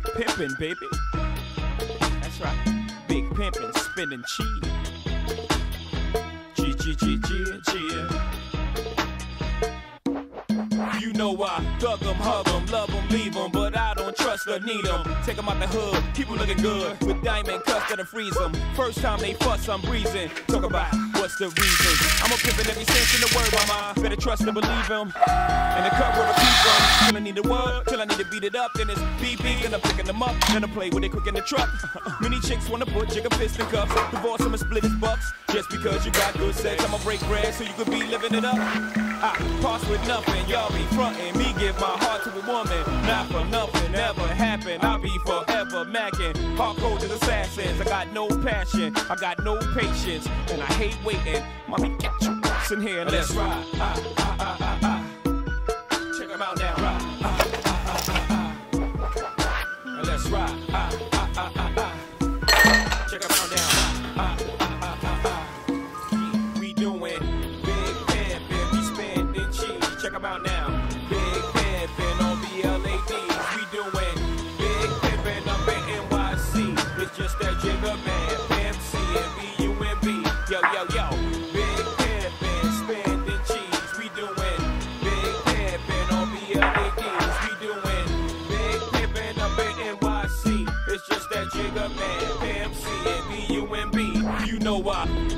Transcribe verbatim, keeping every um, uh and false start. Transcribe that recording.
pimpin', baby. That's right. Big pimpin', spinning cheese. G G G G G. You know I thug 'em, hug 'em, love 'em, leave 'em, but I don't trust or need 'em. Take 'em out the hood, keep 'em looking good, with diamond cuffs that'll freeze 'em. First time they fuss, I'm breezing. Talk about what's the reason. I'm a pimpin' every sense in the word, mama. Better trust and believe 'em. And the cut where I keep 'em. Till I need a word, till I need to beat it up. Then it's beep beep, and I'm picking them up. Then I play with it quick in the truck. Many chicks wanna put jigger fist in cuffs. Divorce 'em and split his bucks. Just because you got good sex, I'ma break bread so you could be living it up. I pass with nothing, y'all be frontin'. Me give my heart to a woman, not for nothing, never happen. I'll be forever macking. Hardcore as assassins. I got no passion, I got no patience, and I hate waiting. Mommy, get your ass in here and let's ride. Ah, ah, ah, ah, ah. Check 'em out now. Ride. Ah, ah, ah, ah, ah. And let's ride. Ah, ah, ah, ah, ah. Check 'em out now. Ah, ah, ah, ah, ah. We doing big pimpin', we spending cheese. Check 'em out now. Big pimpin' on B L A Ds. We doing big pimpin' up in N Y C. It's just that jigger man, Pimp C and B U M B. Yo, yo, yo. Big pimpin', spending cheese. We doing big pimpin' on B L A Ds. We doing big pimpin' up in N Y C. It's just that jigger man, Pimp C and B U M B. You know I